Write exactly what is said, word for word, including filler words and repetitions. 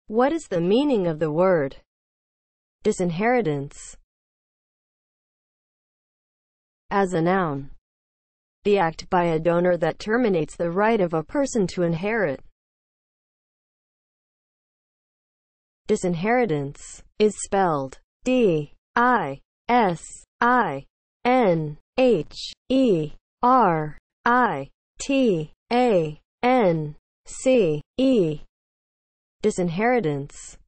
What is the meaning of the word disinheritance? As a noun, the act by a donor that terminates the right of a person to inherit. Disinheritance is spelled D I S I N H E R I T A N C E. Disinheritance